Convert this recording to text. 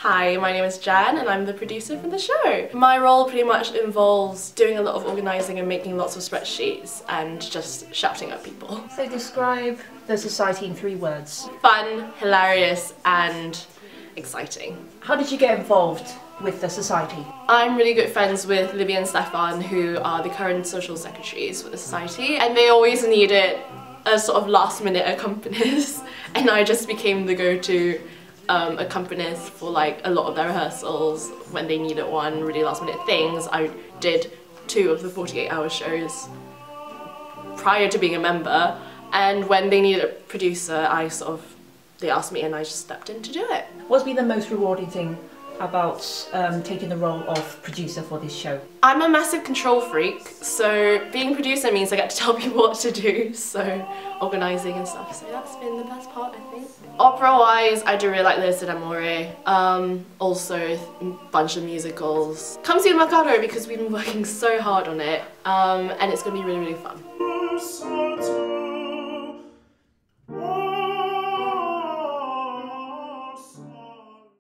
Hi, my name is Jan and I'm the producer for the show. My role pretty much involves doing a lot of organising and making lots of spreadsheets and just shouting at people. So describe the society in 3 words. Fun, hilarious and exciting. How did you get involved with the society? I'm really good friends with Libby and Stefan, who are the current social secretaries for the society, and they always needed a sort of last minute accompanist, and I just became the go-to accompanist for like a lot of their rehearsals when they needed one, really last minute things. I did 2 of the 48-hour shows prior to being a member, and when they needed a producer, they asked me and I just stepped in to do it. What's been the most rewarding thing about taking the role of producer for this show? I'm a massive control freak, so being producer means I get to tell people what to do, so organising and stuff, so that's been the best part, I think. Opera-wise, I do really like Les d'Amore, also a bunch of musicals. Come see Mikado because we've been working so hard on it, and it's going to be really, really fun.